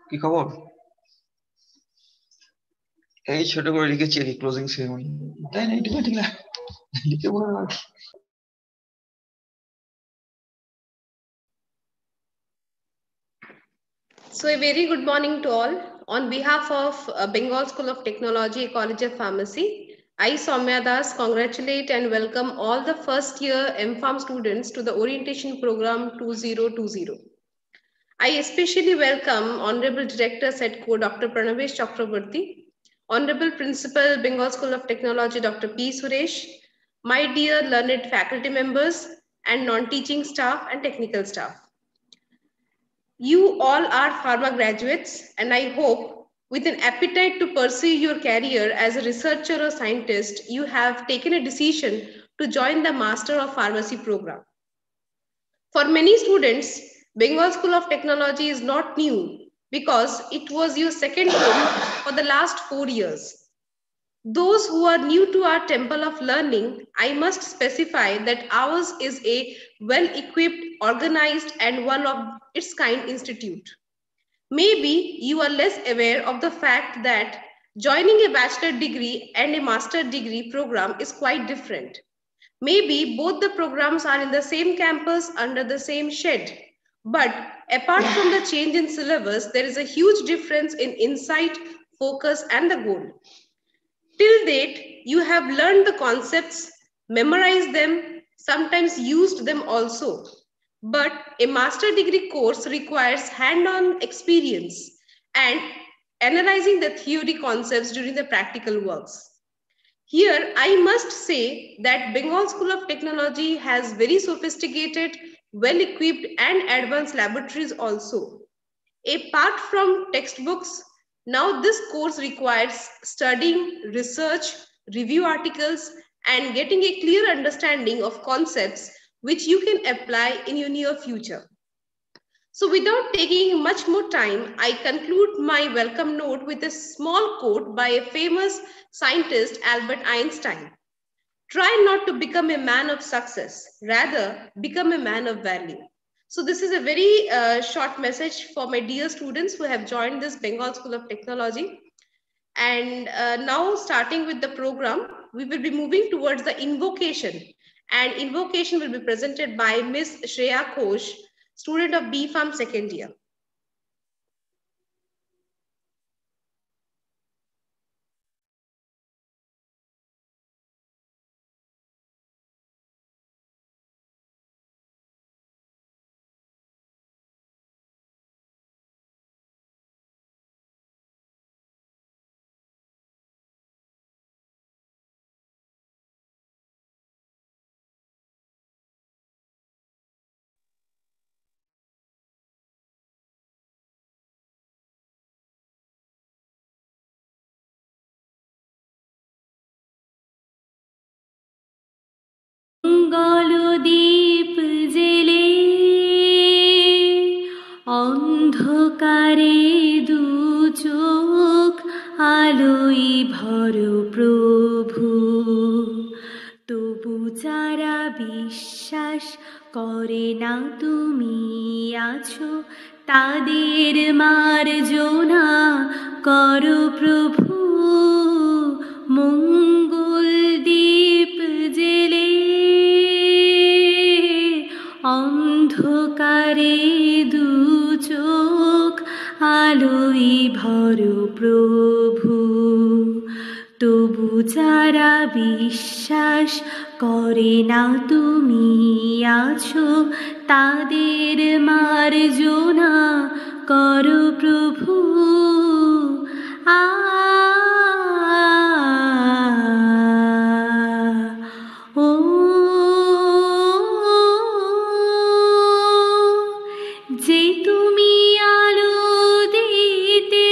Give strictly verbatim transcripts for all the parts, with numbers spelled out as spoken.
কি খবর? এই ছোট করে লিখেছি আর ক্লোজিং সেরেমনি। তাই না? এটা ঠিক না, লিখে বলো না। So a very good morning to all. On behalf of uh, Bengal School of Technology, College of Pharmacy, I, Soumya Das, congratulate and welcome all the first year M Pharm students to the orientation program two thousand twenty. I especially welcome Honorable Director SETCO, Doctor Pranavesh Chakraborty, Honorable Principal, Bengal School of Technology, Doctor P. Suresh, my dear learned faculty members and non-teaching staff and technical staff. You all are pharma graduates, and I hope with an appetite to pursue your career as a researcher or scientist, you have taken a decision to join the Master of Pharmacy program. For many students, Bengal School of Technology is not new because it was your second home for the last four years. Those who are new to our temple of learning, I must specify that ours is a well-equipped, organized, and one of its kind institute. Maybe you are less aware of the fact that joining a bachelor degree and a master degree program is quite different. Maybe both the programs are in the same campus under the same shed. But apart from the change in syllabus, there is a huge difference in insight, focus, and the goal. Till date, you have learned the concepts, memorized them, sometimes used them also. But a master degree course requires hand-on experience and analyzing the theory concepts during the practical works. Here, I must say that Bengal School of Technology has very sophisticated, well-equipped and advanced laboratories also. Apart from textbooks, now this course requires studying, research, review articles, and getting a clear understanding of concepts which you can apply in your near future. So without taking much more time, I conclude my welcome note with a small quote by a famous scientist, Albert Einstein. Try not to become a man of success, rather become a man of value. So this is a very uh, short message for my dear students who have joined this Bengal School of Technology. And uh, now starting with the program, we will be moving towards the invocation. And invocation will be presented by Miss Shreya Ghosh, student of B Pharm second year. দীপ জেলে অন্ধকারে দু চোখ আলোই ভর প্রভু, তবু যারা বিশ্বাস করে না তুমি আছো, তাদের মার্জনা করো প্রভু। মঙ্গল দীপ জেলে অন্ধকারে দু চোখ আলোই ভর প্রভু, তবু যারা বিশ্বাস করে না তুমি আছো, তাদের মার্জনা করো প্রভু। আ ও যে তুমি আলো দিতে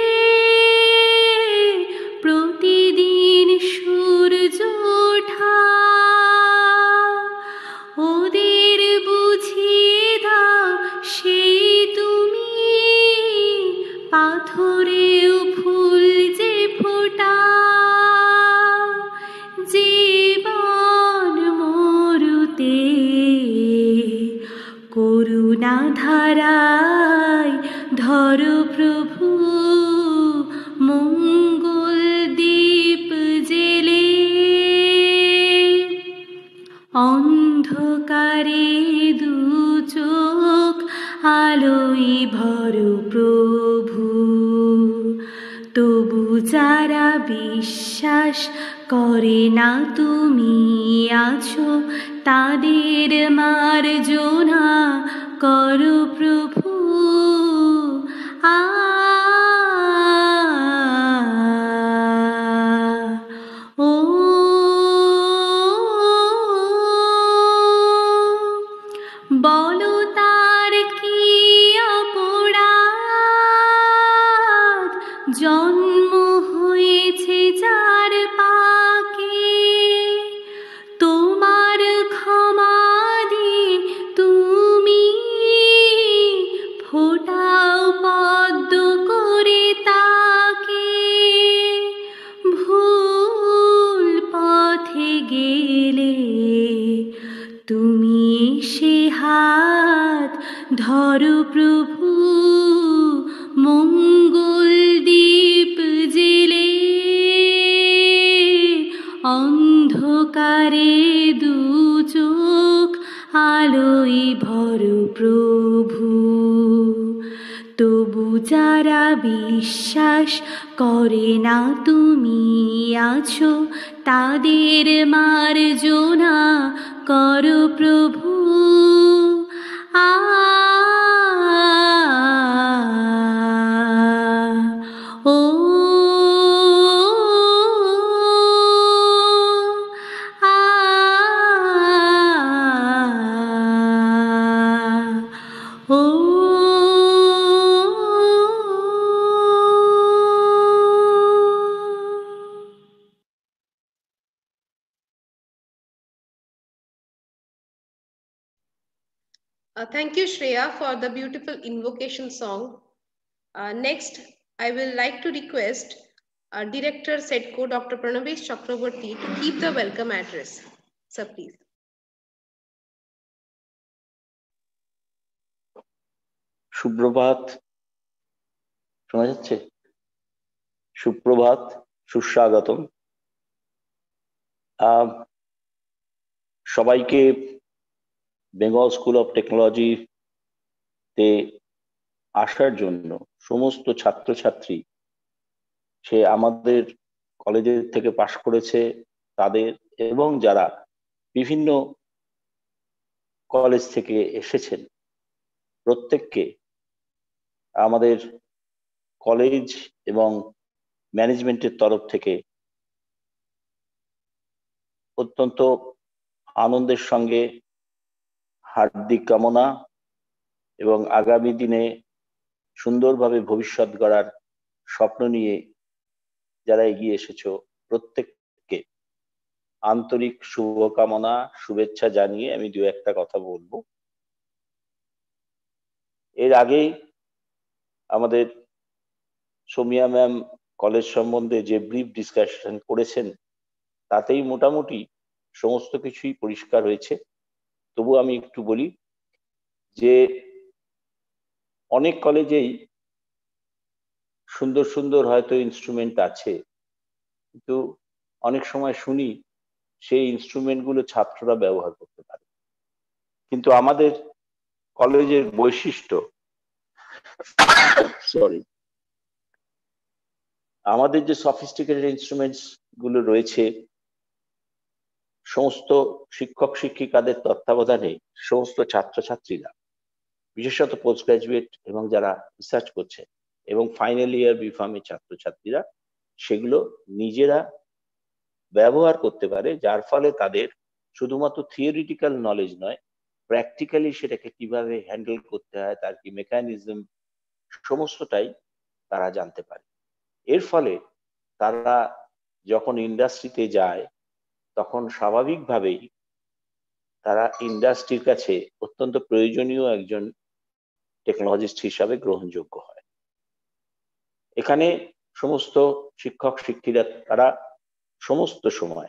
প্রতিদিন সূর্য ওঠা, ওদের বুঝিয়ে দাও সেই তুমি পাথরেও ফুল যে ফোটা, জীবন মরুতে করুণা ধারায় ধরো প্রভু। অন্ধকারে দু চোখ আলোয় ভর প্রভু, তবু যারা বিশ্বাস করে না তুমি আছো, তাদের মার্জনা করো প্রভু। আ ও বলো তার কি অপরাধ, জন্ম হয়েছে যার পাকে, তোমার ক্ষমা দিয়ে তুমি ফোটাও পদ্ম করে তাকে। ভুল পথে গেলে তুমি সে হাত ধরো প্রভু, মঙ্গল দীপ জেলে অন্ধকারে দু চোখ আলোয় ভর প্রভু, তবু যারা বিশ্বাস করে না তুমি আছো, তাদের মার্জনা করো প্রভু। আ ও আ ও Uh, thank you, Shreya, for the beautiful invocation song. Uh, next, I will like to request uh, Director SEDCO, Doctor Pranavesh Chakraborty, to keep the welcome address. Sir, please. সুপ্রভাত, শোনা যাচ্ছে? সুপ্রভাত, সুস্বাগতম। আহ সবাইকে বেঙ্গল স্কুল অফ টেকনোলজি তে আসার জন্য সমস্ত ছাত্রছাত্রী, সে আমাদের কলেজের থেকে পাশ করেছে তাদের, এবং যারা বিভিন্ন কলেজ থেকে এসেছেন, প্রত্যেককে আমাদের কলেজ এবং ম্যানেজমেন্টের তরফ থেকে অত্যন্ত আনন্দের সঙ্গে হার্দিক কামনা এবং আগামী দিনে সুন্দরভাবে ভবিষ্যৎ গড়ার স্বপ্ন নিয়ে যারা এগিয়ে এসেছো, প্রত্যেককে আন্তরিক শুভকামনা, শুভেচ্ছা জানিয়ে আমি দু একটা কথা বলবো। এর আগেই আমাদের সোমিয়া ম্যাম কলেজ সম্বন্ধে যে ব্রিফ ডিসকাশন করেছেন, তাতেই মোটামুটি সমস্ত কিছুই পরিষ্কার হয়েছে। তবু আমি একটু বলি যে অনেক কলেজেই সুন্দর সুন্দর হয়তো ইনস্ট্রুমেন্ট আছে, কিন্তু অনেক সময় শুনি সেই ইনস্ট্রুমেন্টগুলো ছাত্ররা ব্যবহার করতে পারে। কিন্তু আমাদের কলেজের বৈশিষ্ট্য, সরি আমাদের যে সফিস্টিকেটেড ইনস্ট্রুমেন্টস গুলো রয়েছে, সমস্ত শিক্ষক শিক্ষিকাদের তত্ত্বাবধানে সমস্ত ছাত্রছাত্রীরা, বিশেষত পোস্ট গ্রাজুয়েট এবং যারা রিসার্চ করছে এবং ফাইনাল ইয়ার বিফার্মের ছাত্রছাত্রীরা সেগুলো নিজেরা ব্যবহার করতে পারে, যার ফলে তাদের শুধুমাত্র থিওরিটিক্যাল নলেজ নয়, প্র্যাকটিক্যালি সেটাকে কিভাবে হ্যান্ডেল করতে হয়, তার কি মেকানিজম, সমস্তটাই তারা জানতে পারে। এর ফলে তারা যখন ইন্ডাস্ট্রিতে যায় তখন স্বাভাবিকভাবেই তারা ইন্ডাস্ট্রির কাছে অত্যন্ত প্রয়োজনীয় একজন টেকনোলজিস্ট হিসাবে গ্রহণযোগ্য হয়। এখানে সমস্ত শিক্ষক শিক্ষিকা তারা সমস্ত সময়,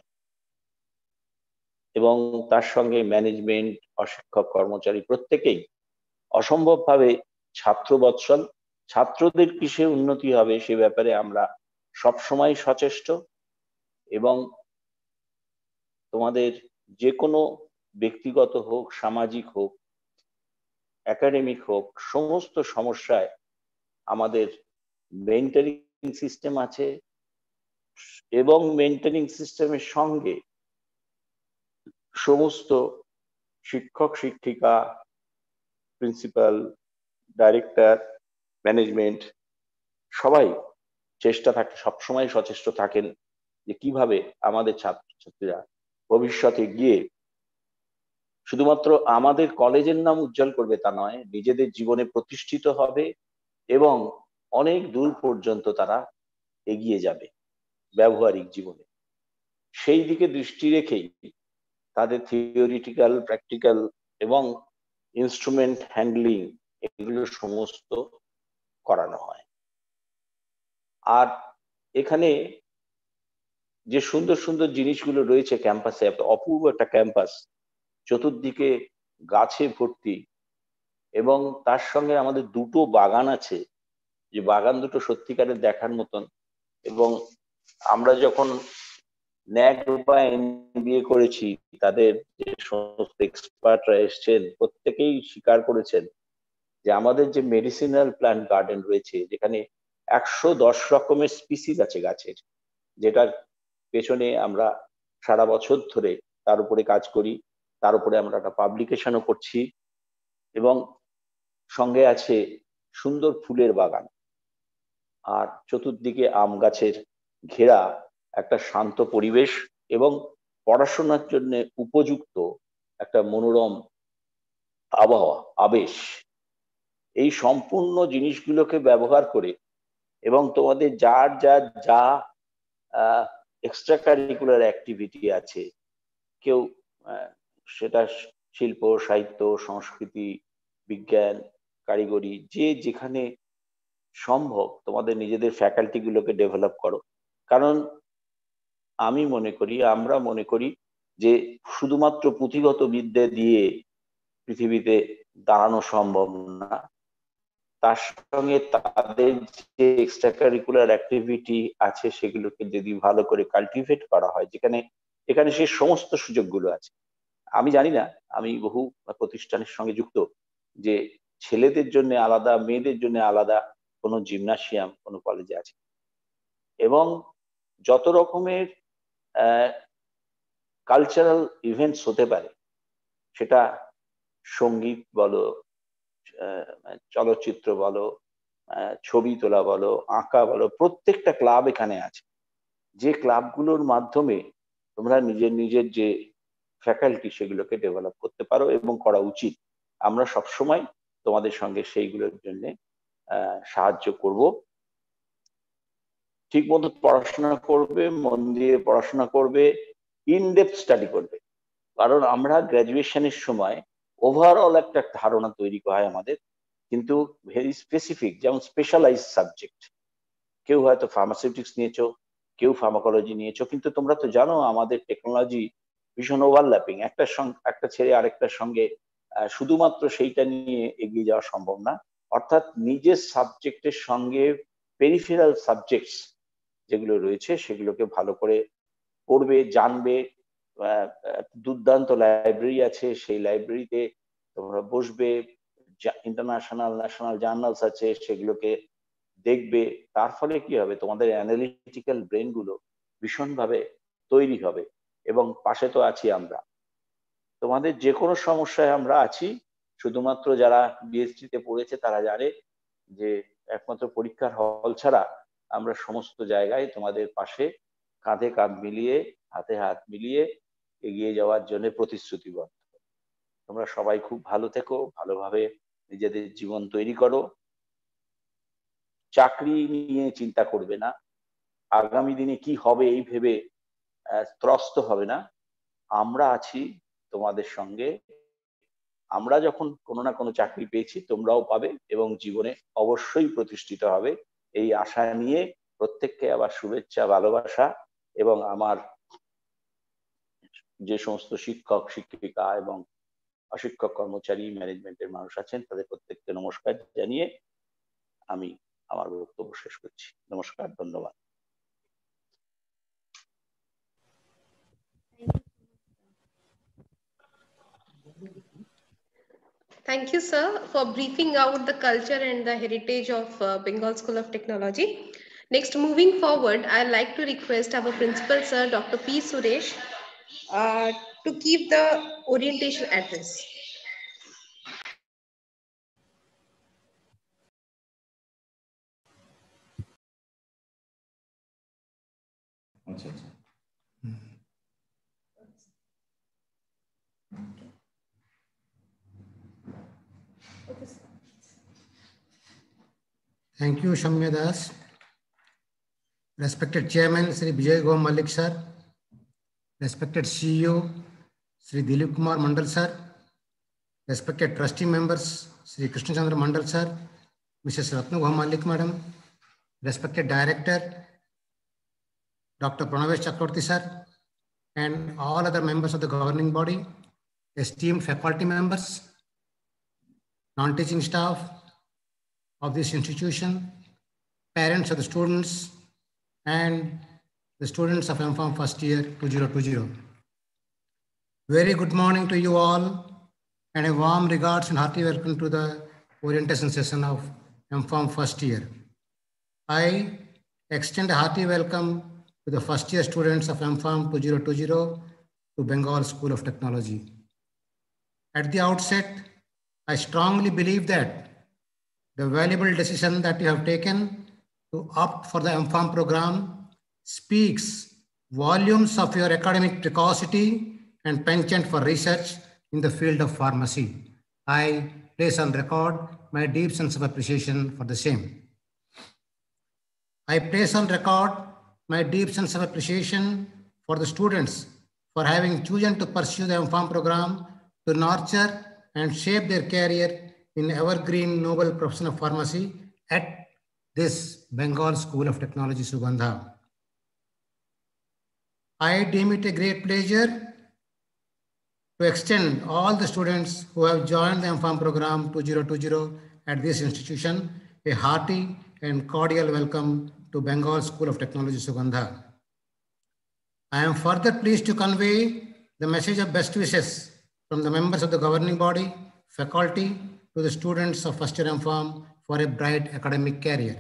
এবং তার সঙ্গে ম্যানেজমেন্ট, অশিক্ষক কর্মচারী প্রত্যেকেই অসম্ভবভাবে ছাত্র বৎসল। ছাত্রদের কিসে উন্নতি হবে সে ব্যাপারে আমরা সবসময় সচেষ্ট, এবং তোমাদের যে কোনো ব্যক্তিগত হোক, সামাজিক হোক, একাডেমিক হোক, সমস্ত সমস্যায় আমাদের মেন্টরিং সিস্টেম আছে এবং মেন্টরিং সিস্টেমের সঙ্গে সমস্ত শিক্ষক শিক্ষিকা, প্রিন্সিপাল, ডাইরেক্টর, ম্যানেজমেন্ট সবাই চেষ্টা থাকে, সবসময় সচেষ্ট থাকেন যে কিভাবে আমাদের ছাত্রছাত্রীরা ভবিষ্যতে গিয়ে শুধুমাত্র আমাদের কলেজের নাম উজ্জ্বল করবে তা নয়, নিজেদের জীবনে প্রতিষ্ঠিত হবে এবং অনেক দূর পর্যন্ত তারা এগিয়ে যাবে ব্যবহারিক জীবনে। সেই দিকে দৃষ্টি রেখেই তাদের থিওরিটিক্যাল, প্র্যাকটিক্যাল এবং ইনস্ট্রুমেন্ট হ্যান্ডলিং এগুলো সমস্ত করানো হয়। আর এখানে যে সুন্দর সুন্দর জিনিসগুলো রয়েছে ক্যাম্পাসে, একটা অপূর্ব একটা ক্যাম্পাস, চতুর্দিকে গাছে ভর্তি, এবং তার সঙ্গে আমাদের দুটো বাগান আছে, যে বাগান দুটো সত্যিকারের দেখার মতন। এবং আমরা যখন ন্যাক বা এমবিএ করেছি, তাদের যে সমস্ত এক্সপার্টরা এসছেন প্রত্যেকেই স্বীকার করেছেন যে আমাদের যে মেডিসিনাল প্ল্যান্ট গার্ডেন রয়েছে, যেখানে একশো দশ রকমের স্পিসিস আছে গাছের, যেটার পেছনে আমরা সারা বছর ধরে তার উপরে কাজ করি, তার উপরে আমরা একটা পাবলিকেশনও করছি, এবং সঙ্গে আছে সুন্দর ফুলের বাগান, আর চতুর্দিকে আম গাছের ঘেরা একটা শান্ত পরিবেশ এবং পড়াশোনার জন্য উপযুক্ত একটা মনোরম আবহাওয়া, আবেশ। এই সম্পূর্ণ জিনিসগুলোকে ব্যবহার করে এবং তোমাদের যার যার যা এক্সট্রা কারিকুলার অ্যাক্টিভিটি আছে, কেউ সেটা শিল্প, সাহিত্য, সংস্কৃতি, বিজ্ঞান, কারিগরি, যে যেখানে সম্ভব তোমাদের নিজেদের ফ্যাকাল্টি গুলোকে ডেভেলপ করো। কারণ আমি মনে করি, আমরা মনে করি যে শুধুমাত্র পুঁথিগত বিদ্যা দিয়ে পৃথিবীতে দাঁড়ানো সম্ভব না, তার সঙ্গে তাদের যে এক্সট্রা কারিকুলার অ্যাক্টিভিটি আছে সেগুলোকে যদি ভালো করে কাল্টিভেট করা হয়, যেখানে এখানে সেই সমস্ত সুযোগগুলো আছে। আমি জানি না, আমি বহু প্রতিষ্ঠানের সঙ্গে যুক্ত, যে ছেলেদের জন্য আলাদা, মেয়েদের জন্য আলাদা কোনো জিমনাসিয়াম কোনো কলেজে আছে, এবং যত রকমের কালচারাল ইভেন্টস হতে পারে, সেটা সঙ্গীত বলো, চলচ্চিত্র বলো, ছবি তোলা বলো, আঁকা বলো, প্রত্যেকটা ক্লাব এখানে আছে, যে ক্লাবগুলোর মাধ্যমে তোমরা নিজের নিজের যে ফ্যাকাল্টি সেগুলোকে ডেভেলপ করতে পারো এবং করা উচিত। আমরা সবসময় তোমাদের সঙ্গে সেইগুলোর জন্য সাহায্য করব। ঠিক মতো পড়াশোনা করবে, মন দিয়ে পড়াশোনা করবে, ইনডেপথ স্টাডি করবে, কারণ আমরা গ্রাজুয়েশনের সময় ওভারঅল একটা ধারণা তৈরি হয় আমাদের, কিন্তু ভেরি স্পেসিফিক, যেমন স্পেশালাইজ সাবজেক্ট, কেউ হয়তো ফার্মাসিউটিক্স নিয়েছো, কেউ ফার্মাকোলজি নিয়েছো, কিন্তু তোমরা তো জানো আমাদের টেকনোলজি ভীষণ ওভারল্যাপিং, একটা সঙ্গে একটা ছেড়ে আরেকটার সঙ্গে শুধুমাত্র সেইটা নিয়ে এগিয়ে যাওয়া সম্ভব না। অর্থাৎ নিজের সাবজেক্টের সঙ্গে পেরিফেরাল সাবজেক্টস যেগুলো রয়েছে সেগুলোকে ভালো করে পড়বে, জানবে। দুর্দান্ত লাইব্রেরি আছে, সেই লাইব্রেরিতে তোমরা বসবে, ইন্টারন্যাশনাল ন্যাশনাল জার্নালস আছে সেগুলোকে দেখবে। তার ফলে কি হবে, তোমাদের অ্যানালিটিক্যাল ব্রেন গুলো ভীষণভাবে তৈরি হবে। এবং পাশে তো আছি আমরা, তোমাদের যে কোনো সমস্যায় আমরা আছি। শুধুমাত্র যারা বিএসসি তে পড়েছে তারা জানে যে একমাত্র পরীক্ষার হল ছাড়া আমরা সমস্ত জায়গায় তোমাদের পাশে কাঁধে কাঁধ মিলিয়ে, হাতে হাত মিলিয়ে এগিয়ে যাওয়ার জন্য প্রতিশ্রুতিবদ্ধ। তোমরা সবাই খুব ভালো থেকো, ভালোভাবে নিজেদের জীবন তৈরি করো, চাকরি নিয়ে চিন্তা করবে না, আগামী দিনে কি হবে এই ভেবে ত্রস্ত হবে না। আমরা আছি তোমাদের সঙ্গে, আমরা যখন কোনো না কোনো চাকরি পেয়েছি তোমরাও পাবে এবং জীবনে অবশ্যই প্রতিষ্ঠিত হবে, এই আশা নিয়ে প্রত্যেককে আবার শুভেচ্ছা, ভালোবাসা, এবং আমার যে সমস্ত শিক্ষক শিক্ষিকা এবং অশিক্ষক কর্মচারী, ম্যানেজমেন্টের মানুষ আছেন তাদের প্রত্যেককে নমস্কার জানিয়ে আমি আমার বক্তব্য শেষ করছি। নমস্কার, ধন্যবাদ। Thank you, sir, for briefing out the culture and the heritage of uh, Bengal School of Technology. Next, moving forward, I'd like to request our principal, sir, Doctor P. Suresh, uh, to give the orientation address. अच्छा अच्छा Thank you, Shamya Das. Respected Chairman, Sri Vijay Gom Malik sir. Respected C E O, Sri Dilip Kumar Mandal sir. Respected trustee members, Sri Krishna Chandra Mandal sir, Missus Ratna Gom Malik madam. Respected Director, Doctor Pranavesh Chakravarti sir, and all other members of the governing body, esteemed faculty members, non-teaching staff of this institution, parents of the students, and the students of M Pharm first year two thousand twenty. Very good morning to you all, and a warm regards and hearty welcome to the orientation session of M Pharm first year. I extend a hearty welcome to the first year students of M Pharm two thousand twenty to Bengal School of Technology. At the outset, I strongly believe that the valuable decision that you have taken to opt for the M Pharm program speaks volumes of your academic precocity and penchant for research in the field of pharmacy. I place on record my deep sense of appreciation for the same. I place on record my deep sense of appreciation for the students for having chosen to pursue the M Pharm program to nurture and shape their career in evergreen noble profession of pharmacy at this Bengal School of Technology, Sugandha. I deem it a great pleasure to extend all the students who have joined the M Pharm program two thousand twenty at this institution a hearty and cordial welcome to Bengal School of Technology, Sugandha. I am further pleased to convey the message of best wishes from the members of the governing body, faculty, to the students of first year M Pharm for a bright academic career.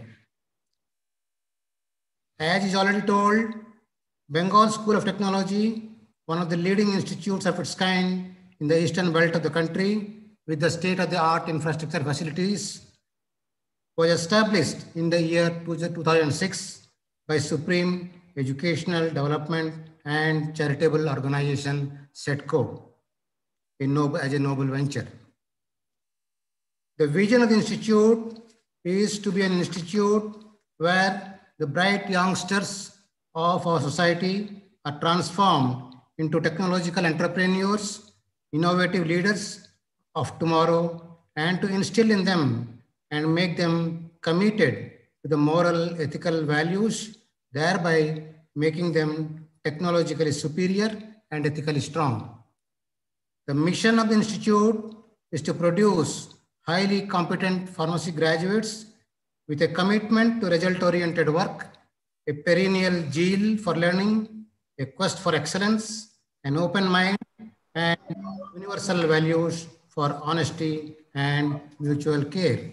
As is already told, Bengal School of Technology, one of the leading institutes of its kind in the eastern belt of the country with the state-of-the-art infrastructure facilities, was established in the year two thousand six by Supreme Educational Development and Charitable Organization, SETCO, a noble, as a noble venture. The vision of the institute is to be an institute where the bright youngsters of our society are transformed into technological entrepreneurs, innovative leaders of tomorrow, and to instill in them and make them committed to the moral, ethical values, thereby making them technologically superior and ethically strong. The mission of the institute is to produce highly competent pharmacy graduates with a commitment to result-oriented work, a perennial zeal for learning, a quest for excellence, an open mind, and universal values for honesty and mutual care.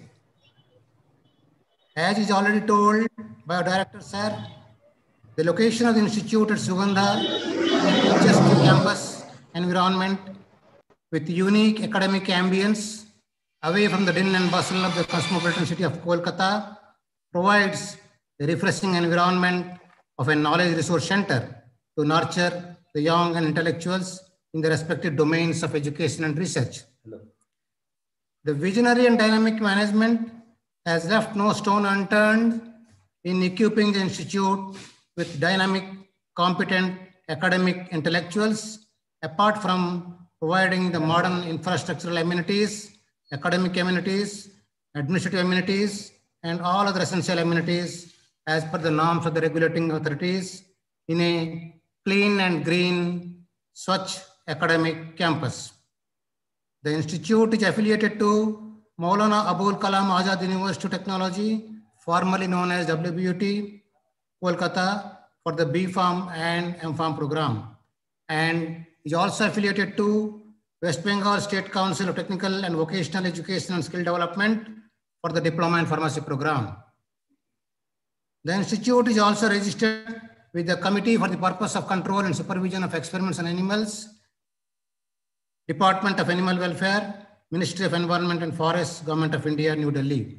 As is already told by our director, sir, the location of the institute at Sugandha is just a campus environment with unique academic ambience away from the din and bustle of the cosmopolitan city of Kolkata, provides a refreshing environment of a knowledge resource center to nurture the young and intellectuals in the respective domains of education and research. Hello. The visionary and dynamic management has left no stone unturned in equipping the institute with dynamic, competent academic intellectuals, apart from providing the modern infrastructural amenities, academic amenities, administrative amenities, and all other essential amenities as per the norms of the regulating authorities in a clean and green Swachh academic campus. The institute is affiliated to Maulana Abul Kalam Azad University of Technology, formerly known as W B U T, Kolkata, for the B Pharm and M Pharm program, and is also affiliated to West Bengal State Council of Technical and Vocational Education and Skill Development for the Diploma in Pharmacy program. The institute is also registered with the Committee for the Purpose of Control and Supervision of Experiments on Animals, Department of Animal Welfare, Ministry of Environment and Forests, Government of India, New Delhi.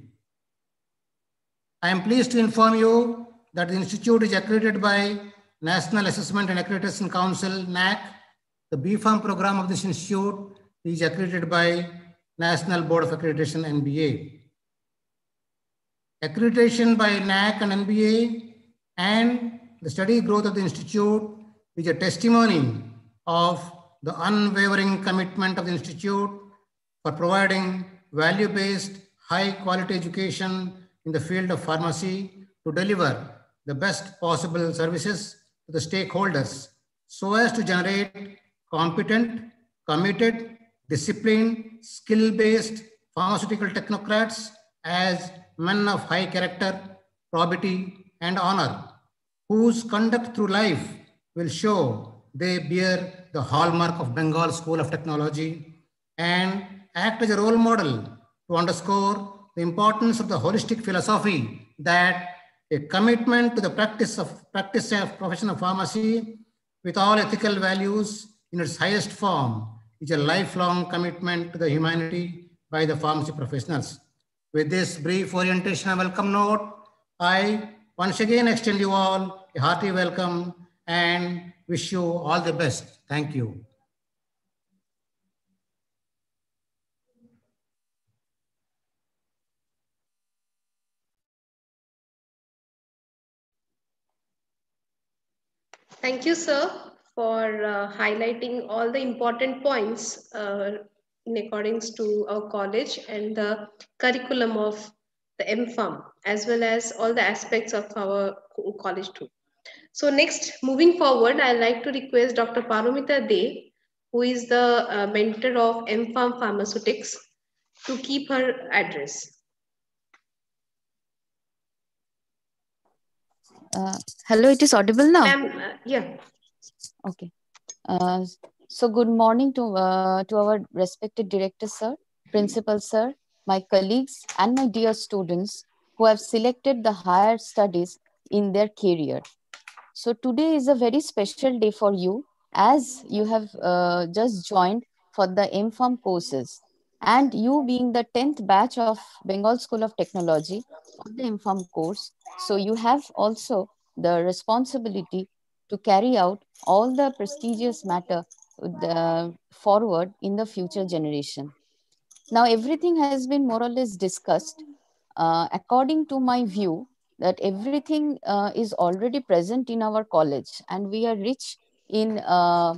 I am pleased to inform you that the institute is accredited by National Assessment and Accreditation Council, N A C. The B Pharm program of this institute is accredited by National Board of Accreditation, N B A. Accreditation by N A C and N B A and the steady growth of the institute is a testimony of the unwavering commitment of the institute for providing value-based, high-quality education in the field of pharmacy to deliver the best possible services to the stakeholders so as to generate competent, committed, disciplined, skill-based pharmaceutical technocrats as men of high character, probity, and honor, whose conduct through life will show they bear the hallmark of Bengal School of Technology and act as a role model to underscore the importance of the holistic philosophy that a commitment to the practice of practice of profession of pharmacy with all ethical values in its highest form is a lifelong commitment to the humanity by the pharmacy professionals. With this brief orientation and welcome note, I once again extend you all a hearty welcome and wish you all the best. Thank you. Thank you, sir, for uh, highlighting all the important points uh, in accordance to our college and the curriculum of the M Pharm, as well as all the aspects of our college too. So next, moving forward, I'd like to request Doctor Paromita De, who is the uh, mentor of M Pharm Pharmaceutics, to keep her address. Uh, hello, it is audible now? Uh, yeah. Okay. Uh, so good morning to, uh, to our respected director, sir, principal, sir, my colleagues, and my dear students who have selected the higher studies in their career. So today is a very special day for you as you have uh, just joined for the M Pharm courses. And you being the tenth batch of Bengal School of Technology of the M Pharm course, so you have also the responsibility to carry out all the prestigious matter uh, forward in the future generation. Now, everything has been more or less discussed. Uh, according to my view, that everything uh, is already present in our college, and we are rich in, uh,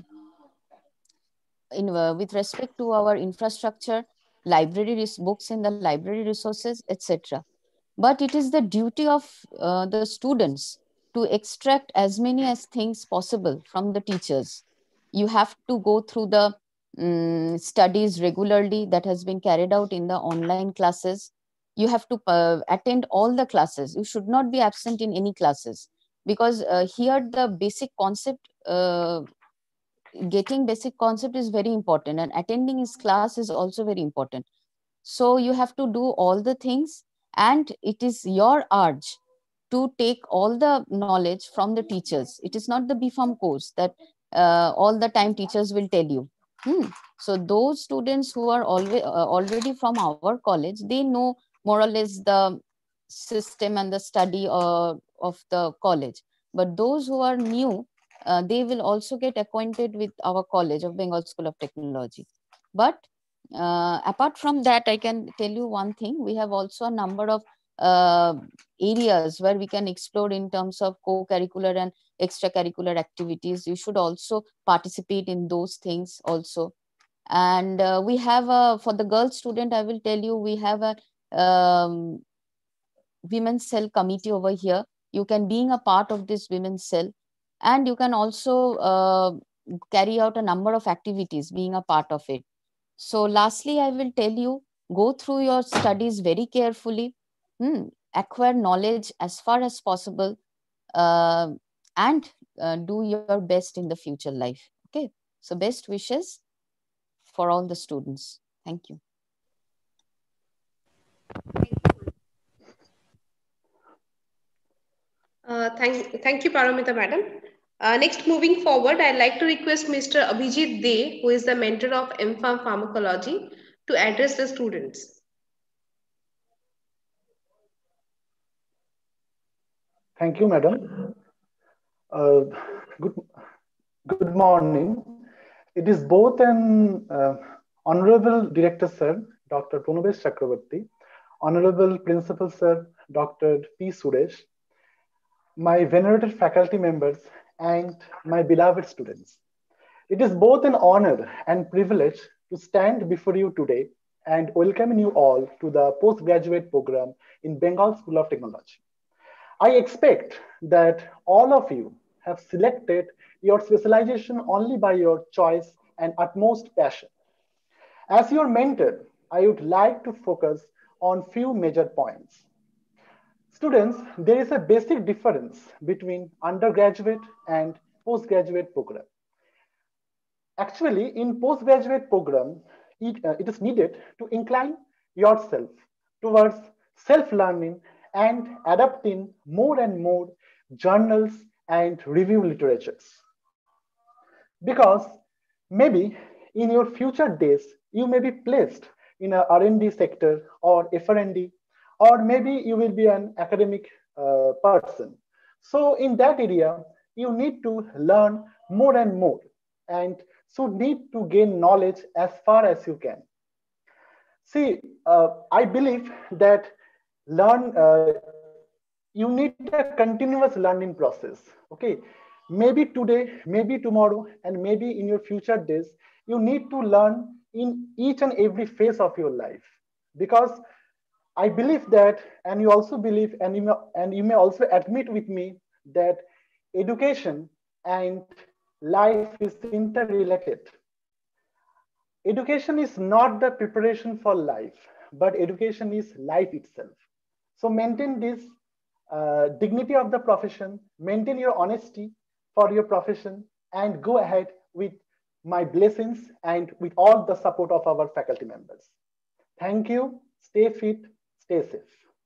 in uh, with respect to our infrastructure, library books in the library resources, et cetera. But it is the duty of uh, the students to extract as many as things possible from the teachers. You have to go through the um, studies regularly that has been carried out in the online classes. You have to uh, attend all the classes. You should not be absent in any classes, because uh, here the basic concept, uh, getting basic concept is very important, and attending his class is also very important. So you have to do all the things, and it is your urge to take all the knowledge from the teachers. It is not the B Pharm course that uh, all the time teachers will tell you. Hmm. So those students who are always, uh, already from our college, they know more or less the system and the study uh, of the college. But those who are new, uh, they will also get acquainted with our college of Bengal School of Technology. But uh, apart from that, I can tell you one thing. We have also a number of uh, areas where we can explore in terms of co-curricular and extracurricular activities. You should also participate in those things also. And uh, we have a, for the girl student, I will tell you, we have a um, women's cell committee over here. You can being a part of this women's cell, and you can also uh, carry out a number of activities being a part of it. So lastly, I will tell you, go through your studies very carefully, hmm, acquire knowledge as far as possible, uh, and uh, do your best in the future life. Okay, so best wishes. for all the students. Thank you. Uh, thank, thank you, Paramita Madam. Uh, next, moving forward, I'd like to request Mister Abhijit De, who is the mentor of M Pharm Pharmacology, to address the students. Thank you, madam. Uh, good, good morning. It is both an uh, Honorable Director Sir, Doctor Pranobhesh Chakrabarty, Honorable Principal Sir, Doctor P. Suresh, my venerated faculty members, and my beloved students. It is both an honor and privilege to stand before you today and welcome you all to the postgraduate program in Bengal School of Technology. I expect that all of you have selected your specialization only by your choice and utmost passion. As your mentor, I would like to focus on few major points. Students, there is a basic difference between undergraduate and postgraduate program. Actually, in postgraduate program, it, uh, it is needed to incline yourself towards self-learning and adapting more and more journals and review literatures. Because maybe in your future days, you may be placed in a R and D sector or F R and D, or maybe you will be an academic uh, person. So in that area, you need to learn more and more, and so need to gain knowledge as far as you can. See, uh, I believe that learn, uh, you need a continuous learning process, okay? Maybe today, maybe tomorrow, and maybe in your future days, you need to learn in each and every phase of your life. Because I believe that, and you also believe, and you may, and you may also admit with me that education and life is interrelated. Education is not the preparation for life, but education is life itself. So maintain this uh, dignity of the profession, maintain your honesty for your profession, and go ahead with my blessings and with all the support of our faculty members. Thank you. Stay fit, stay safe.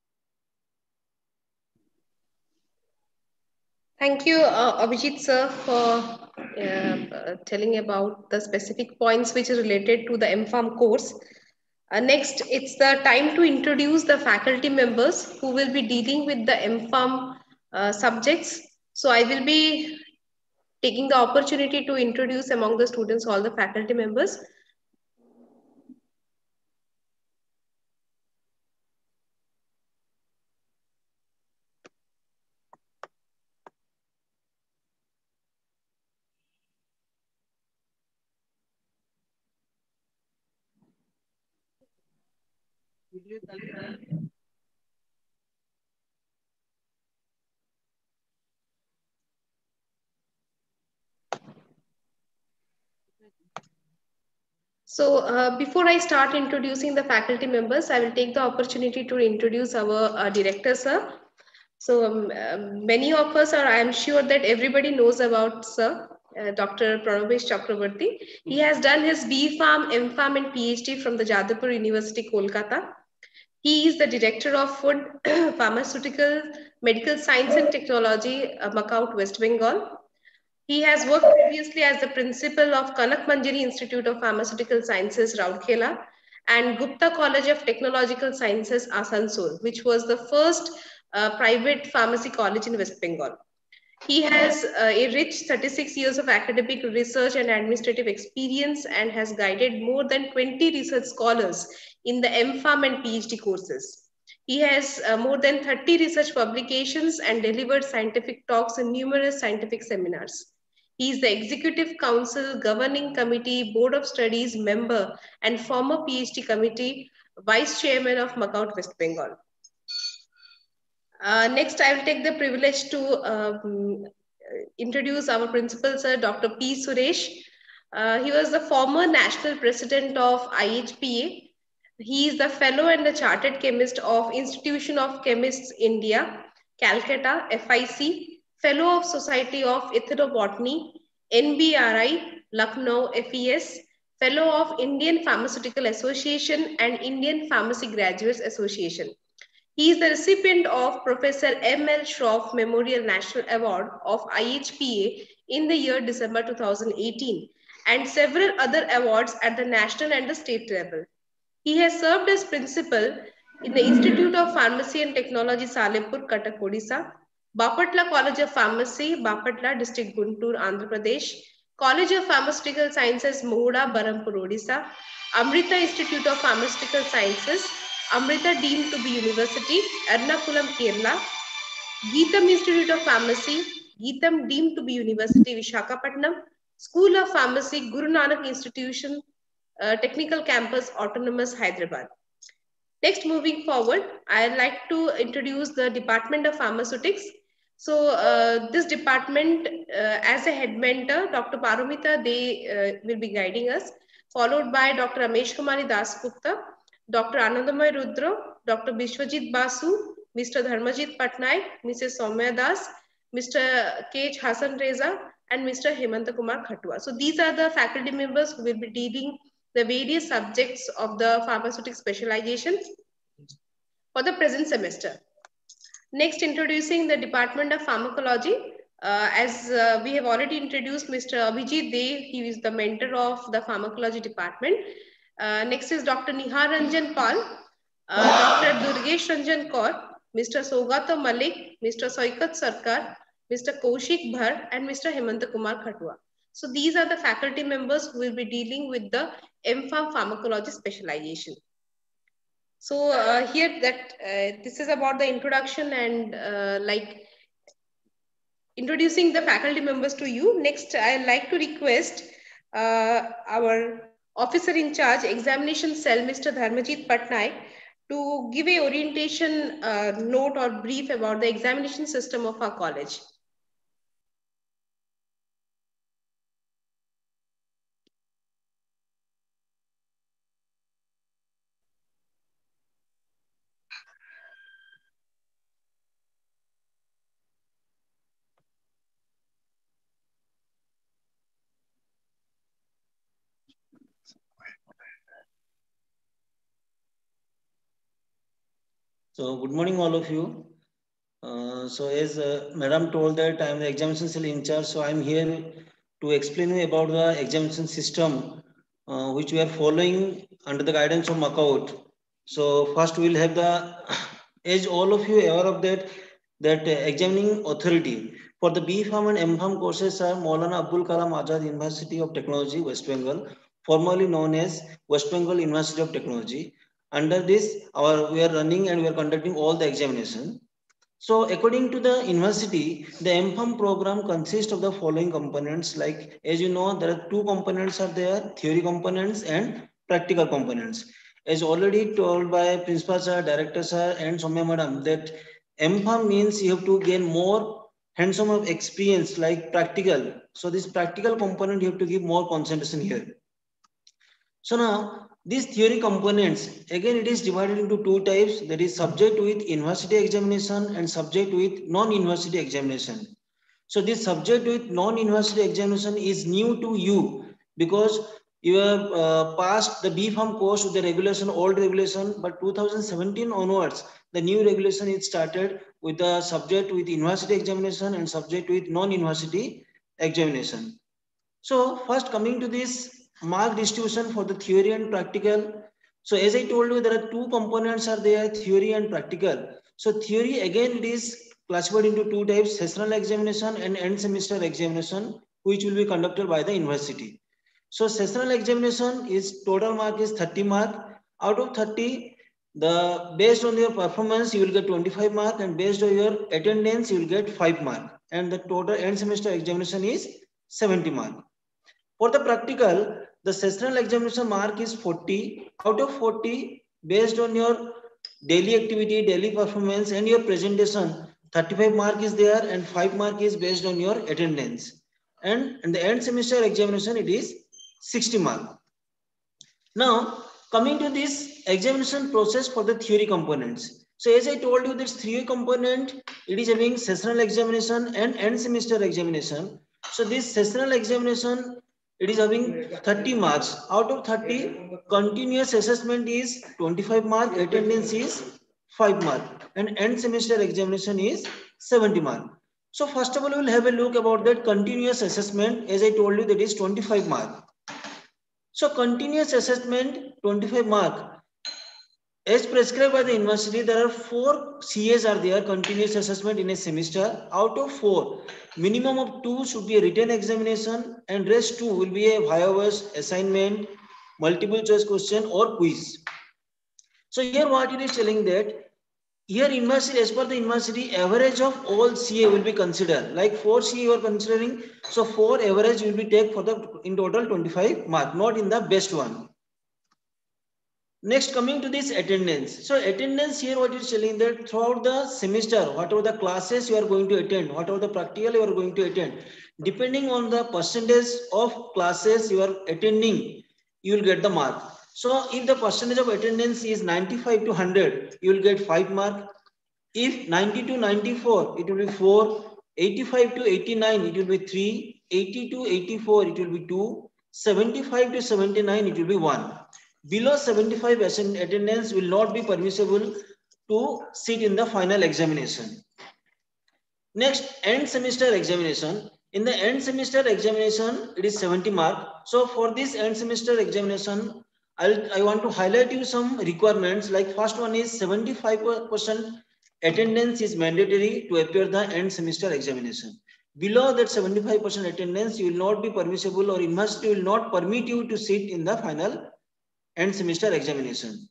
Thank you, uh, Abhijit sir, for uh, uh, telling about the specific points which are related to the M Pharm course. Uh, next, it's the time to introduce the faculty members who will be dealing with the M Pharm uh, subjects. So I will be taking the opportunity to introduce among the students all the faculty members. So uh, before I start introducing the faculty members, I will take the opportunity to introduce our uh, director, sir. So um, uh, many of us are, I am sure that everybody knows about sir, uh, Doctor Pranobhesh Chakrabarty. He has done his B Pharm, M Pharm and PhD from the Jadavpur University, Kolkata. He is the Director of Food, Pharmaceutical, Medical Science and Technology, uh, Makaut, West Bengal. He has worked previously as the principal of Kanak Manjari Institute of Pharmaceutical Sciences, Rourkela, and Gupta College of Technological Sciences, Asansol, which was the first uh, private pharmacy college in West Bengal. He has uh, a rich thirty-six years of academic research and administrative experience and has guided more than twenty research scholars in the M Pharm and PhD courses. He has uh, more than thirty research publications and delivered scientific talks in numerous scientific seminars. He is the Executive Council, Governing Committee, Board of Studies member, and former PhD committee Vice Chairman of Makaut, West Bengal. Uh, next, I will take the privilege to um, introduce our principal, sir, Doctor P. Suresh. Uh, he was the former national president of I H P A. He is the fellow and the chartered chemist of Institution of Chemists India, Calcutta, F I C, fellow of Society of Ethnobotany, N B R I, Lucknow, F E S, Fellow of Indian Pharmaceutical Association and Indian Pharmacy Graduates Association. He is the recipient of Professor M L Shroff Memorial National Award of I H P A in the year December two thousand eighteen and several other awards at the national and the state level. He has served as principal in the Institute of Pharmacy and Technology, Salipur, Cuttack, Odisha, Bapatla College of Pharmacy, Bapatla, District Guntur, Andhra Pradesh, College of Pharmaceutical Sciences, Mohuda, Barampur, Odisha, Amrita Institute of Pharmaceutical Sciences, Amrita deemed to be University, Ernakulam, Kerala, Geetham Institute of Pharmacy, Geetham deemed to be University, Visakhapatnam, School of Pharmacy, Guru Nanak Institution, uh, Technical Campus, Autonomous, Hyderabad. Next, moving forward, I'd like to introduce the Department of Pharmaceutics. So uh, this department, uh, as a head mentor, Doctor Paromita, they uh, will be guiding us, followed by Doctor Ramesh Kumari Dasgupta, Doctor Anandamay Rudra, Doctor Bishwajit Basu, Mister Dharmajit Patnaik, Missus Soumya Das, Mister K H Hassan Reza, and Mister Hemanta Kumar Khatua. So these are the faculty members who will be dealing the various subjects of the pharmaceutic specialization for the present semester. Next, introducing the Department of Pharmacology. Uh, as uh, we have already introduced Mister Abhijit Dev, he is the mentor of the Pharmacology Department. Uh, next is Doctor Nihar Ranjan Pal, uh, Doctor Durgesh Ranjan Kaur, Mister Sogato Malik, Mister Soikat Sarkar, Mister Kaushik Bhar, and Mister Hemanta Kumar Khatua. So these are the faculty members who will be dealing with the M Pharm Pharmacology specialization. So uh, here that uh, this is about the introduction and uh, like introducing the faculty members to you. Next, I'd like to request uh, our officer in charge, examination cell, Mister Dharmajit Patnaik, to give a orientation uh, note or brief about the examination system of our college. So good morning, all of you. Uh, so as uh, Madam told that I am the examination cell in charge, so I am here to explain you about the examination system uh, which we are following under the guidance of MACAUT. So first we will have the, as all of you are aware of that, that uh, examining authority for the B Pharm and M Pharm courses are Maulana Abdul Kalam Azad University of Technology, West Bengal, formerly known as West Bengal University of Technology. Under this, our we are running and we are conducting all the examination. So according to the university, the M Pharm program consists of the following components. Like, as you know, there are two components are there, theory components and practical components. As already told by Principal Sir, Director Sir and Soumya Madam, that M Pharm means you have to gain more hands-on of experience like practical. So this practical component, you have to give more concentration here. So now, these theory components, again, it is divided into two types. That is subject with university examination and subject with non-university examination. So this subject with non-university examination is new to you because you have uh, passed the B Pharm course with the regulation, old regulation, but two thousand seventeen onwards, the new regulation is started with the subject with university examination and subject with non-university examination. So first coming to this mark distribution for the theory and practical. So as I told you, there are two components are there, theory and practical. So theory, again, it is classified into two types, sessional examination and end semester examination, which will be conducted by the university. So sessional examination is total mark is thirty mark. Out of thirty, the based on your performance, you will get twenty-five mark, and based on your attendance, you will get five mark. And the total end semester examination is seventy mark. For the practical, the sessional examination mark is forty. Out of forty, based on your daily activity, daily performance, and your presentation, thirty-five mark is there, and five mark is based on your attendance. And in the end semester examination, it is sixty mark. Now, coming to this examination process for the theory components. So as I told you, this theory component, it is having sessional examination and end semester examination. So this sessional examination, it is having thirty marks. Out of thirty, continuous assessment is twenty-five mark, attendance is five mark, and end semester examination is seventy mark. So first of all, we will have a look about that continuous assessment. As I told you, that is twenty-five mark. So continuous assessment, twenty-five mark. As prescribed by the university, there are four C As are there, continuous assessment in a semester. Out of four, minimum of two should be a written examination, and rest two will be a viva-voce, assignment, multiple choice question or quiz. So here what it is telling that, here university, as per the university, average of all C A will be considered. Like four C A you are considering, so four average will be take for the in total twenty-five mark, not in the best one. Next, coming to this attendance. So attendance here, what is telling that throughout the semester, whatever the classes you are going to attend, whatever the practical you are going to attend, depending on the percentage of classes you are attending, you will get the mark. So if the percentage of attendance is ninety-five to one hundred, you will get five mark. If ninety to ninety-four, it will be four. eighty-five to eighty-nine, it will be three. eighty to eighty-four, it will be two. seventy-five to seventy-nine, it will be one. Below seventy-five percent attendance will not be permissible to sit in the final examination. Next, end semester examination. In the end semester examination, it is seventy mark. So for this end semester examination, I'll, I want to highlight you some requirements. Like first one is seventy-five percent attendance is mandatory to appear the end semester examination. Below that seventy-five percent attendance, you will not be permissible, or university will not permit you to sit in the final end semester examination.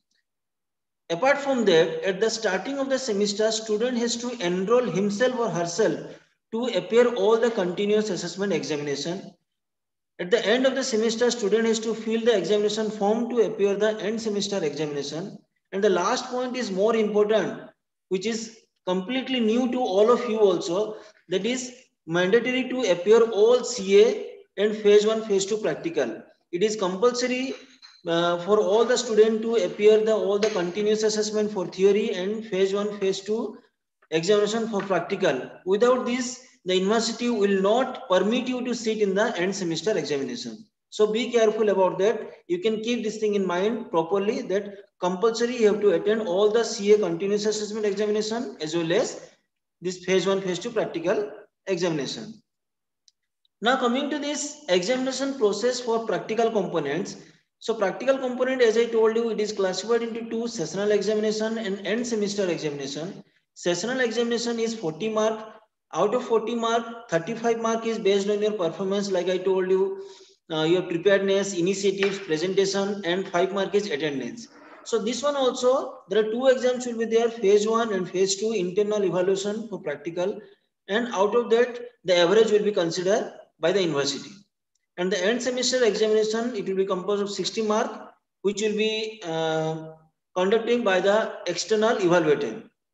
Apart from that, at the starting of the semester, student has to enroll himself or herself to appear all the continuous assessment examination. At the end of the semester, student has to fill the examination form to appear the end semester examination. And the last point is more important, which is completely new to all of you also, that is mandatory to appear all C A and phase one, phase two practical. It is compulsory Uh, for all the students to appear the all the continuous assessment for theory and phase one, phase two examination for practical. Without this, the university will not permit you to sit in the end semester examination. So be careful about that. You can keep this thing in mind properly, that compulsory you have to attend all the C A continuous assessment examination as well as this phase one, phase two practical examination. Now coming to this examination process for practical components. So practical component, as I told you, it is classified into two: sessional examination and end semester examination. Sessional examination is forty mark. Out of forty mark, thirty-five mark is based on your performance, like I told you, uh, your preparedness, initiatives, presentation, and five mark is attendance. So this one also, there are two exams will be there, phase one and phase two internal evaluation for practical. And out of that, the average will be considered by the university. And the end semester examination, it will be composed of sixty mark, which will be uh, conducted by the external evaluator.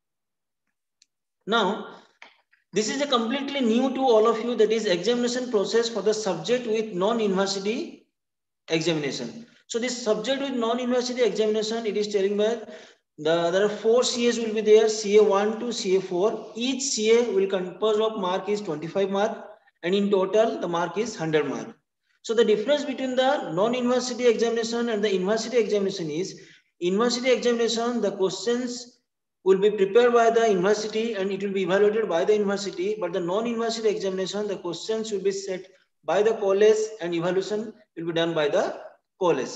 Now, this is a completely new to all of you, that is examination process for the subject with non-university examination. So this subject with non-university examination, it is telling that the, there are four C As will be there, C A one to C A four. Each C A will compose of mark is twenty-five mark, and in total the mark is one hundred mark. So the difference between the non-university examination and the university examination is, university examination, the questions will be prepared by the university and it will be evaluated by the university, but the non-university examination, the questions will be set by the college and evaluation will be done by the college.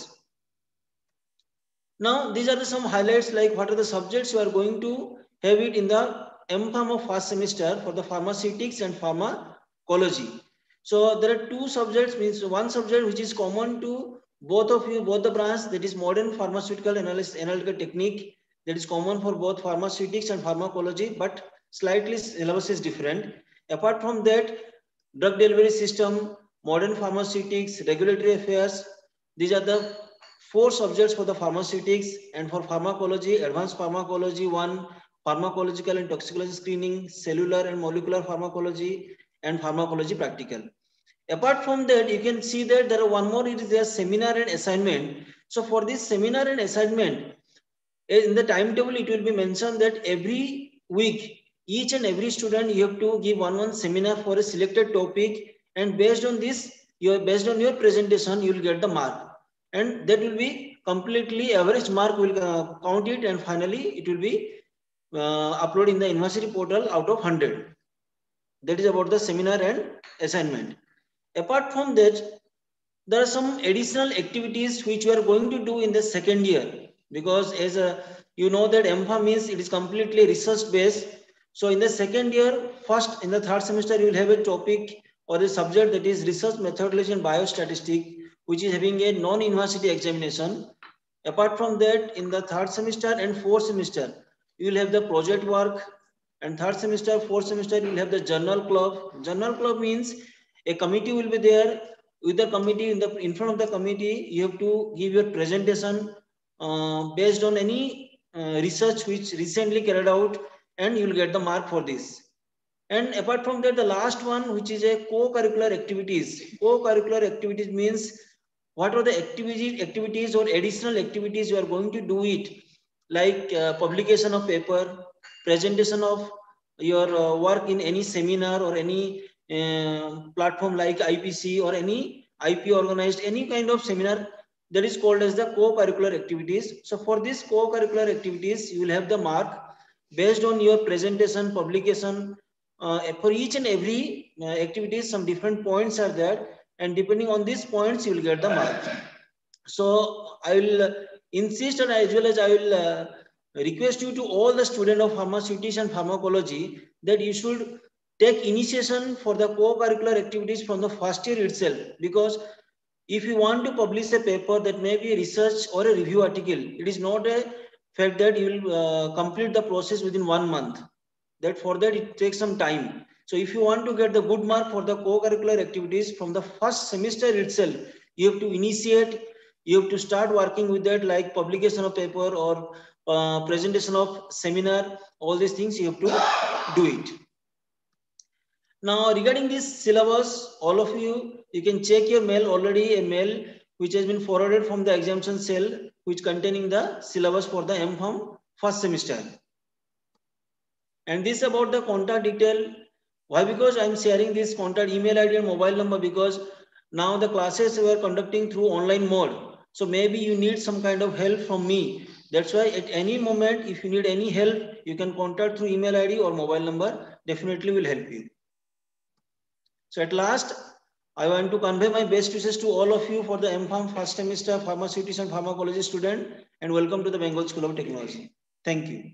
Now, these are the some highlights, like what are the subjects you are going to have it in the M Pharm of first semester for the pharmaceutics and pharmacology. So there are two subjects, means one subject which is common to both of you, both the branch, that is modern pharmaceutical analysis, analytical technique, that is common for both pharmaceutics and pharmacology, but slightly syllabus is different. Apart from that, drug delivery system, modern pharmaceutics, regulatory affairs, these are the four subjects for the pharmaceutics. And for pharmacology, advanced pharmacology one, pharmacological and toxicology screening, cellular and molecular pharmacology, and pharmacology practical. Apart from that, you can see that there are one more, it is their seminar and assignment. So for this seminar and assignment, in the timetable, it will be mentioned that every week, each and every student, you have to give one one seminar for a selected topic, and based on this, you are based on your presentation, you will get the mark, and that will be completely average mark will uh, count it, and finally it will be uh, uploaded in the university portal out of one hundred. That is about the seminar and assignment. Apart from that, there are some additional activities which we are going to do in the second year, because as a, you know that M Pharm means it is completely research based. So in the second year, first in the third semester, you will have a topic or a subject that is research methodology and biostatistics, which is having a non-university examination. Apart from that, in the third semester and fourth semester, you will have the project work, and third semester, fourth semester, you will have the journal club. Journal club means a committee will be there. With the committee, in the in front of the committee, you have to give your presentation uh, based on any uh, research which recently carried out, and you will get the mark for this. And apart from that, the last one, which is a co-curricular activities. Co-curricular activities means what are the activities, activities or additional activities you are going to do it, like uh, publication of paper, presentation of your uh, work in any seminar or any uh, platform like I P C or any I P organized, any kind of seminar, that is called as the co-curricular activities. So for these co-curricular activities, you will have the mark based on your presentation, publication. Uh, for each and every uh, activities, some different points are there, and depending on these points, you will get the mark. So I will uh, insist, and as well as I will uh, request you to all the students of pharmaceutics and pharmacology that you should take initiation for the co-curricular activities from the first year itself, because if you want to publish a paper that may be a research or a review article, it is not a fact that you will uh, complete the process within one month. That for that it takes some time. So if you want to get the good mark for the co-curricular activities from the first semester itself, you have to initiate, you have to start working with that, like publication of paper or uh, presentation of seminar, all these things you have to do it. Now regarding this syllabus, all of you, you can check your mail already, a mail which has been forwarded from the examination cell, which containing the syllabus for the M Pharm first semester. And this about the contact detail. Why? Because I'm sharing this contact email I D and mobile number, because now the classes we are conducting through online mode. So maybe you need some kind of help from me. That's why at any moment, if you need any help, you can contact through email I D or mobile number. Definitely will help you. So at last, I want to convey my best wishes to all of you for the M Pharm first semester pharmaceutics and pharmacology student, and welcome to the Bengal School of Technology. Thank you.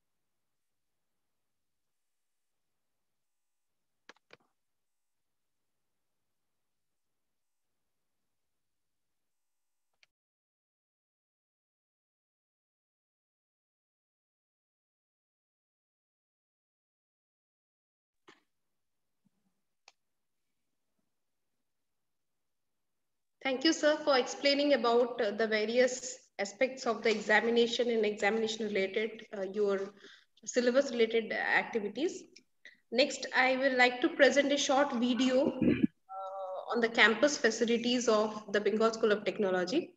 Thank you, sir, for explaining about uh, the various aspects of the examination and examination related, uh, your syllabus related activities. Next, I will like to present a short video uh, on the campus facilities of the Bengal School of Technology.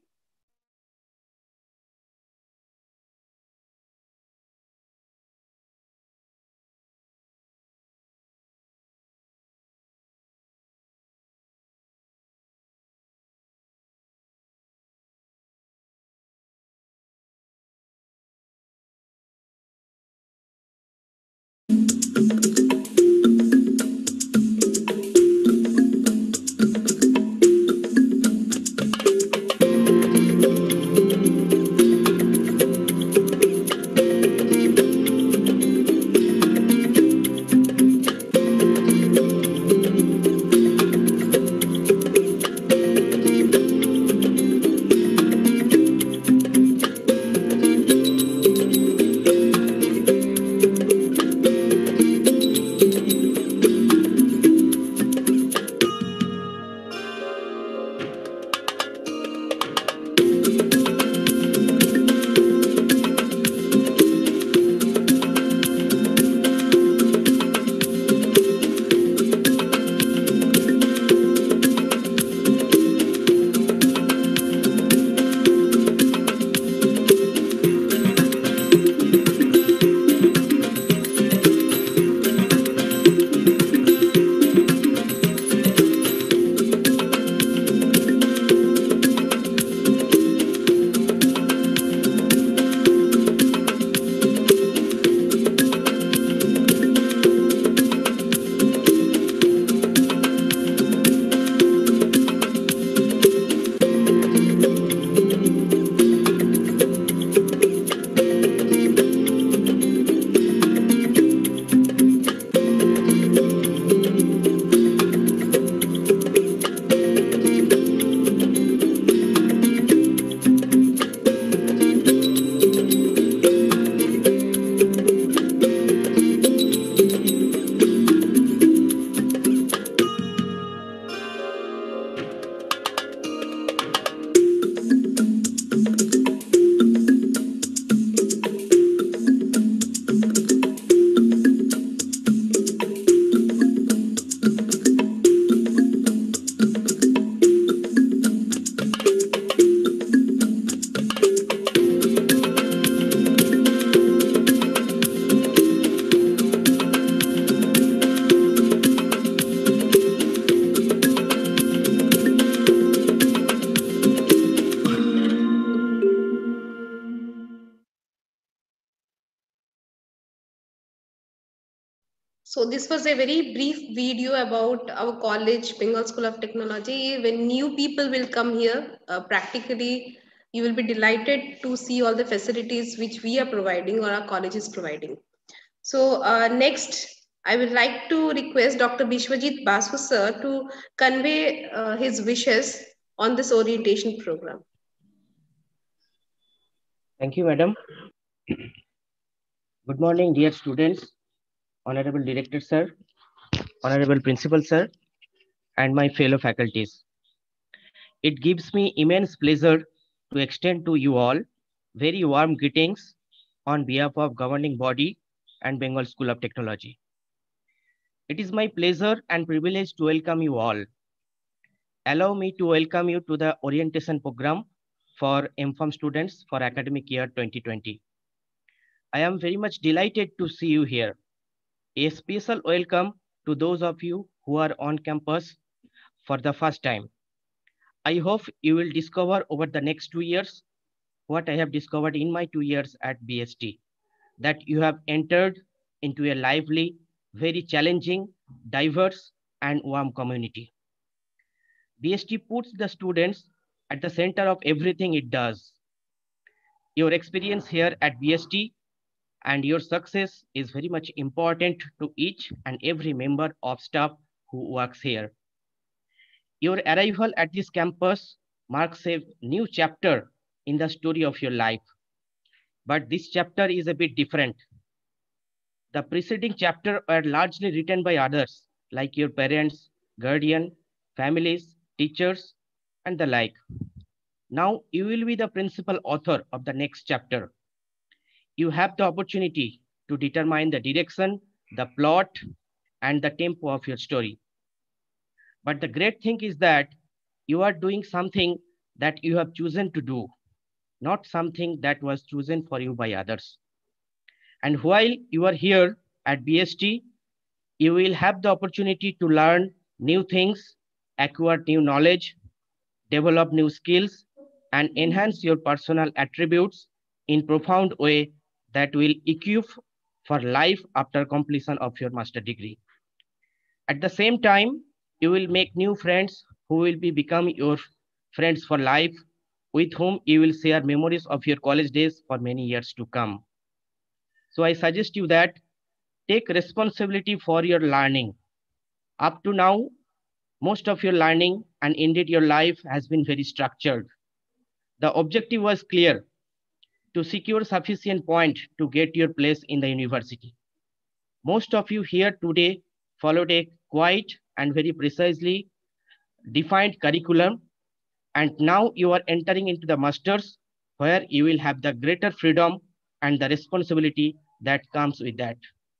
So this was a very brief video about our college, Bengal School of Technology. When new people will come here, uh, practically, you will be delighted to see all the facilities which we are providing or our college is providing. So uh, next, I would like to request Doctor Bishwajit Basu sir to convey uh, his wishes on this orientation program. Thank you, madam. Good morning, dear students, Honorable Director sir, Honorable Principal sir, and my fellow faculties. It gives me immense pleasure to extend to you all very warm greetings on behalf of governing body and Bengal School of Technology. It is my pleasure and privilege to welcome you all. Allow me to welcome you to the orientation program for M Pharm students for academic year twenty twenty. I am very much delighted to see you here. A special welcome to those of you who are on campus for the first time. I hope you will discover over the next two years what I have discovered in my two years at B S T, that you have entered into a lively, very challenging, diverse, and warm community. B S T puts the students at the center of everything it does. Your experience here at B S T and your success is very much important to each and every member of staff who works here. Your arrival at this campus marks a new chapter in the story of your life. But this chapter is a bit different. The preceding chapter were largely written by others, like your parents, guardian, families, teachers, and the like. Now you will be the principal author of the next chapter. You have the opportunity to determine the direction, the plot, and the tempo of your story. But the great thing is that you are doing something that you have chosen to do, not something that was chosen for you by others. And while you are here at B S T, you will have the opportunity to learn new things, acquire new knowledge, develop new skills, and enhance your personal attributes in profound way that will equip for life after completion of your master degree. At the same time, you will make new friends who will be become your friends for life, with whom you will share memories of your college days for many years to come. So I suggest you that take responsibility for your learning. Up to now, most of your learning and indeed your life has been very structured. The objective was clear: to secure sufficient point to get your place in the university. Most of you here today followed a quiet and very precisely defined curriculum, and now you are entering into the masters, where you will have the greater freedom and the responsibility that comes with that.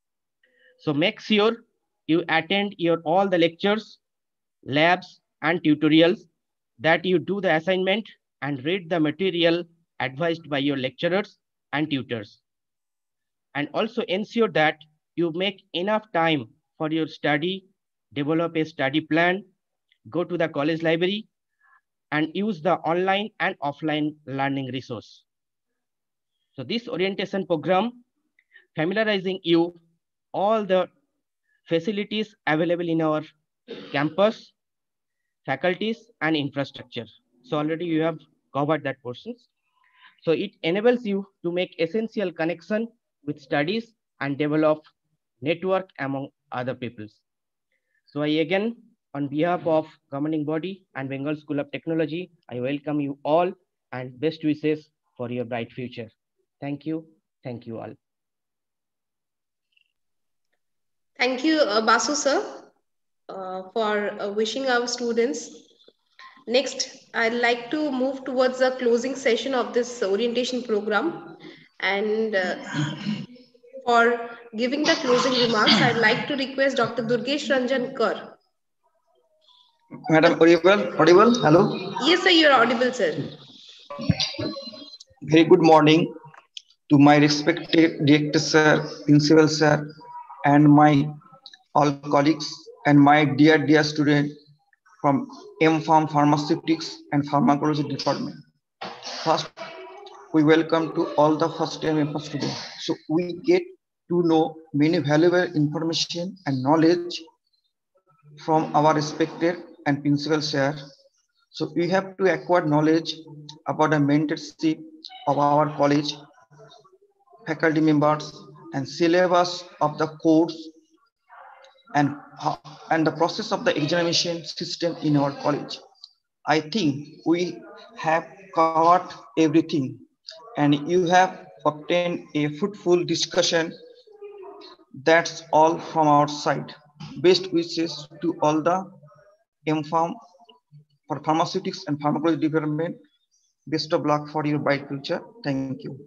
So make sure you attend your all the lectures, labs, and tutorials, that you do the assignment and read the material advised by your lecturers and tutors. And also ensure that you make enough time for your study, develop a study plan, go to the college library, and use the online and offline learning resource. So this orientation program familiarizing you all the facilities available in our campus, faculties, and infrastructure. So already you have covered that portions. So it enables you to make essential connection with studies and develop network among other peoples. So I again, on behalf of governing body and Bengal School of Technology, I welcome you all and best wishes for your bright future. Thank you. Thank you all. Thank you, uh, Basu sir, uh, for uh, wishing our students. Next, I'd like to move towards the closing session of this orientation program. And uh, for giving the closing remarks, I'd like to request Doctor Durgesh Ranjan Kar. Madam, audible? Audible? Hello? Yes, sir, you're audible, sir. Very good morning to my respected director, sir, principal, sir, and my all colleagues, and my dear, dear student from M Pharm Pharmaceutics and Pharmacology Department. First, we welcome to all the first time M Pharm students. So we get to know many valuable information and knowledge from our respected and principal sir. So we have to acquire knowledge about the mentorship of our college, faculty members, and syllabus of the course, and, and the process of the examination system in our college. I think we have covered everything, and you have obtained a fruitful discussion. That's all from our side. Best wishes to all the M Pharm for pharmaceutics and pharmacology development. Best of luck for your bright future. Thank you.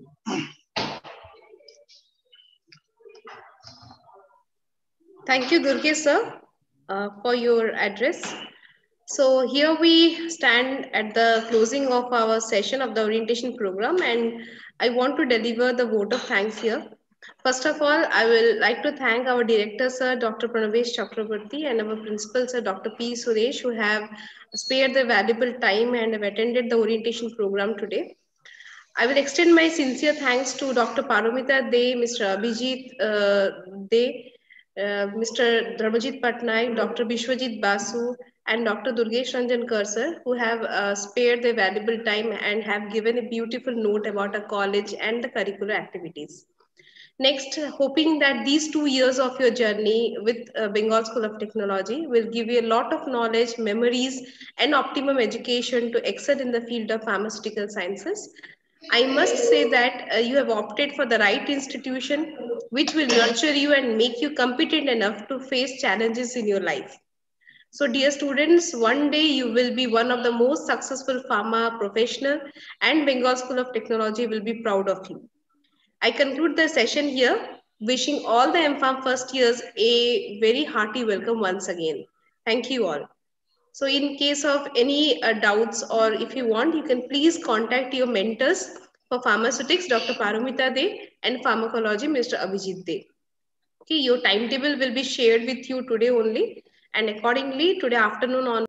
Thank you, Durge sir, uh, for your address. So here we stand at the closing of our session of the orientation program, and I want to deliver the vote of thanks here. First of all, I will like to thank our director, sir, Doctor Pranavesh Chakraborty, and our principal, sir, Doctor P. Suresh, who have spared their valuable time and have attended the orientation program today. I will extend my sincere thanks to Doctor Paromita De, Mister Abhijit uh, De, uh, Mister Dharmajit Patnaik, Doctor Bishwajit Basu, and Doctor Durgesh Ranjan Karsar, who have uh, spared their valuable time and have given a beautiful note about our college and the curricular activities. Next, hoping that these two years of your journey with uh, Bengal School of Technology will give you a lot of knowledge, memories, and optimum education to excel in the field of pharmaceutical sciences. I must say that uh, you have opted for the right institution, which will nurture you and make you competent enough to face challenges in your life. So dear students, one day you will be one of the most successful pharma professional, and Bengal School of Technology will be proud of you. I conclude the session here, wishing all the M Pharm first years a very hearty welcome once again. Thank you all. So in case of any uh, doubts, or if you want, you can please contact your mentors for pharmaceutics, Doctor Paromita De, and pharmacology, Mister Abhijit De. Okay, your timetable will be shared with you today only, and accordingly today afternoon on